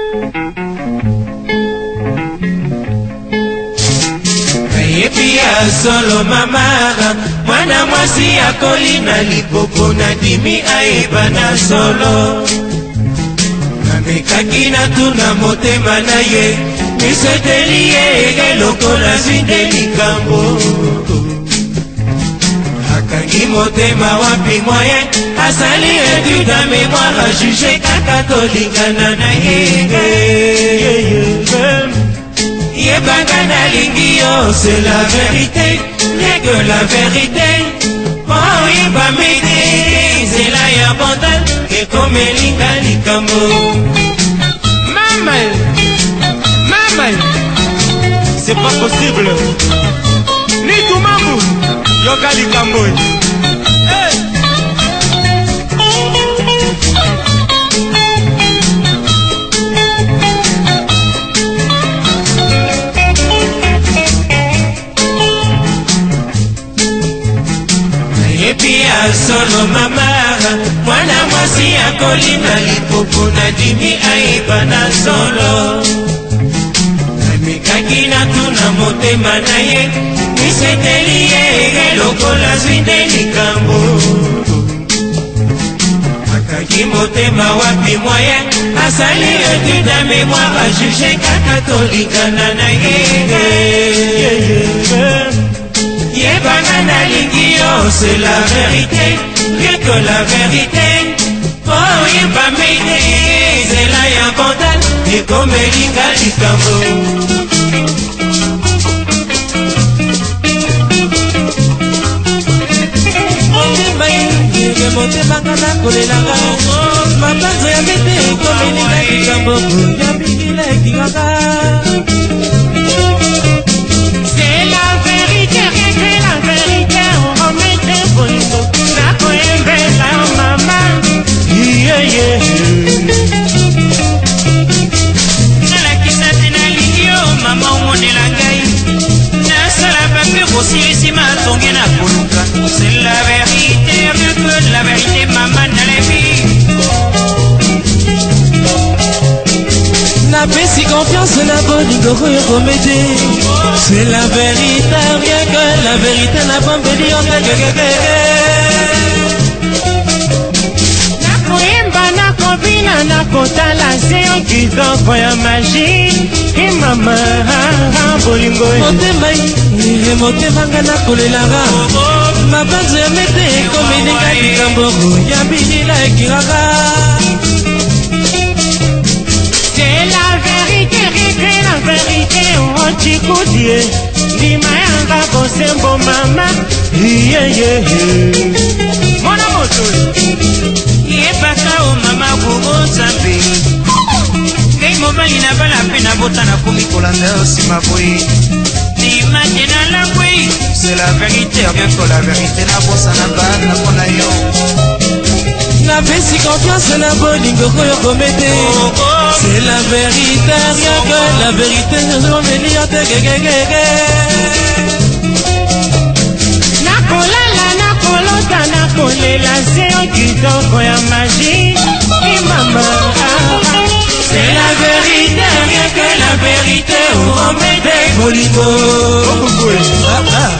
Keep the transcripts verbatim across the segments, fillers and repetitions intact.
Pia solo mamara mwana mwasi akolina lipopo na dimi aeba na solo amekaki na tuna motema na ye miseteli ye elokola zinde likambo akangi motema wapi moyen asali etude a mémoire ajuge kaka tolingana na ye Yebanga na lingi yo, c'est la vérité, rien que la vérité. Oh, yeba midi, c'est la yabandal, et comme linga likambo. Maman, maman, c'est pas possible. Ni tout mamou, yoga likambo. Pia solo mamara mwana mwasi akolina lipopo na dimi aiba na solo amekaki na tuna motema na ye miseteli ye elokola zwinde likambo akaki motema wapi moyen asali etude a mémoire ajuge kaka tolingana na ye Yebanga na lingi yo, c'est la vérité, rien que la vérité. Oh, yeba midi, c'est la yabandal, et comme linga likambo. Motema na kolelanga matanzo ya mete comme linga likambo ya bingila ekingaka. C'est la vérité, rien que la vérité. On remet des bonnes na koembe la maman. Yeah, yeah. Nala kisate na lingio mama umonela ngai. Nasala papi rossi ma tonge na koluka. C'est la vérité, rien que la vérité maman na la vie. Na pesi confiance na bolingo koyo komete. C'est la vérité, rien que la vérité na bombeli on kekekeke. Na koyemba na kobina na kotala seo kitoko ya magie. E mama bolingo motema ye motema nga na kolelanga mabanzo ya mete komelinga likambo ya bilila ekiraka. C'est la vérité, rien la vérité, on t'écoute, dis-moi un va bosembo mama, Yeah, yeah, yeah. mon amour, yebaka o mama bugo zambe ngai mobali na bala pe na bota na komi kolanda osima boye dimate na langwe c'est la vérité rien que la vérité na bosa na bana na kona yo na pesi confiance na bolingo koyo komete. C'est la vérité, rien que la vérité on veli on tekekeke. na kolala na kolota na kolela seo kitoko ya magie, et mama c'est la vérité rien que la vérité on met des bolingo. Ah, ah.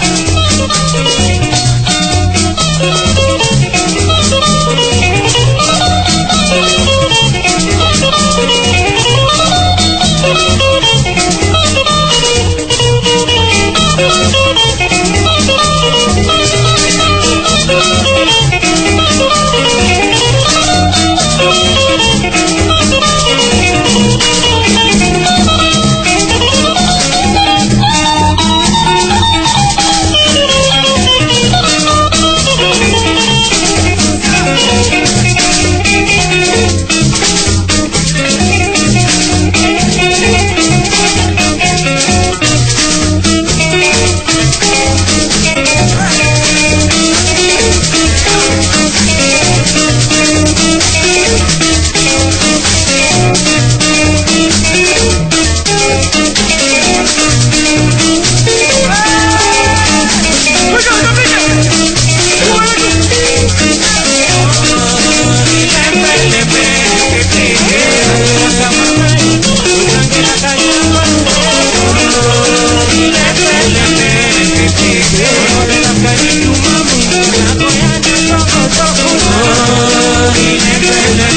belle.